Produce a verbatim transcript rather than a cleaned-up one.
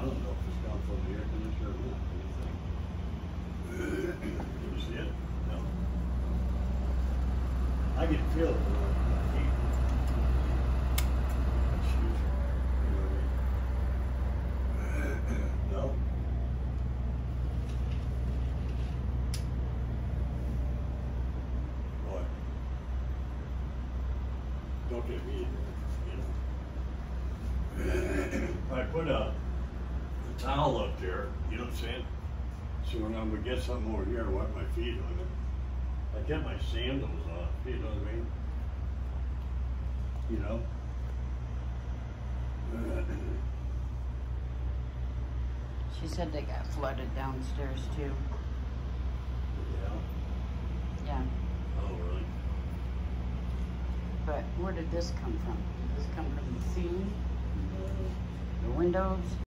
don't know if it's come from the air conditioner or not. What do you think? Can you see it? No. I can feel it with my feet. Excuse me. You know what I mean? No? What? Don't get me in there, you know? I put a, a towel up there, you know what I'm saying? So when I'm gonna get something over here, I wipe my feet on it. I get my sandals off, you know what I mean? You know? She said they got flooded downstairs too. Yeah. Yeah. Oh, really? But where did this come from? Did this come from the ceiling? The windows?